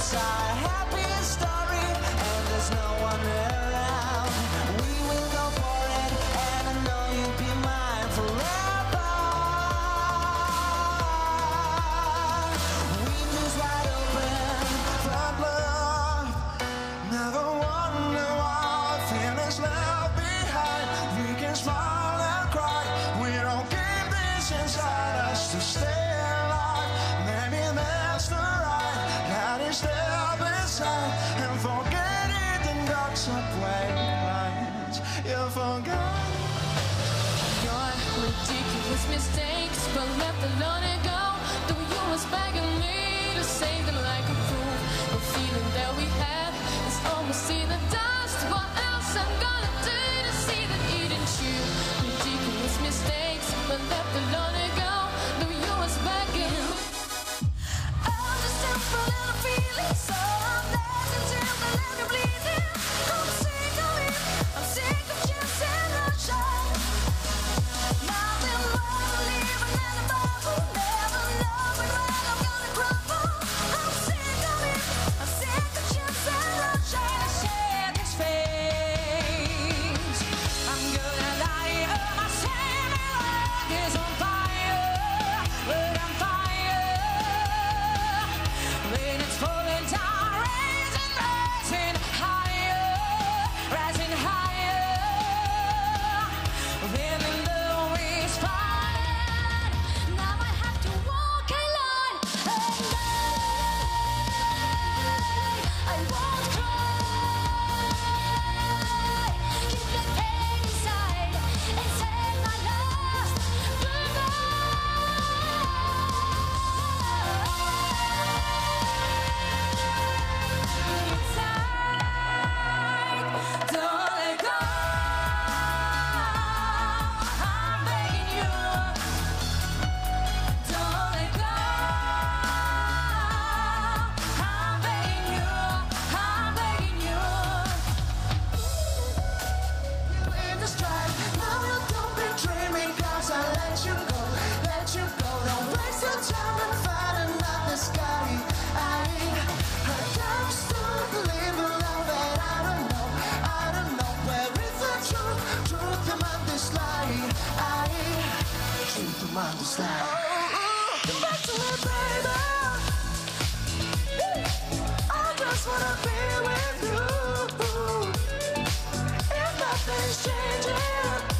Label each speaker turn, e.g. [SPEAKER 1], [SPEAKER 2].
[SPEAKER 1] It's our happy story, and there's no one around. We will go for it, and I know you'll be mine forever. Windows wide open, front love. Never wonder why feelings left behind. We can smile and cry. We don't keep this inside us to stay alive. Maybe that's the right. Step aside and forget it in dark subway lines. You forgot
[SPEAKER 2] your ridiculous mistakes, but left alone and go. Though you was begging me to save them like a fool. The feeling that we had is almost in the dust. What else I'm gonna do to see that it ain't you? Ridiculous mistakes, but left alone and go. Though you was begging. So I'm dancing till the land is bleeding. I'm sick of it, I'm sick of chasing the shine. Nothing more to live than a bubble. Never knowing when I'm gonna crumble. I'm sick of it, I'm sick of chasing the shine. I shed this face. I'm gonna lie, my same leg is on fire, but I'm fire. When it's falling down, rising, rising higher, rising higher. When the low is fine, now I have to walk alone. And I won't cry. Keep the pain inside and say my last Don't let go. I'm begging you. Don't let go. I'm begging you. I'm begging you.
[SPEAKER 1] you in the stride. Now you don't betray me, 'cause I let you go, let you go. Don't waste your time and find another sky. I can't stop living love that I don't know where is the truth among this lie. Truth among this lie. Come back to me, baby. I just wanna be with you. If nothing's changing.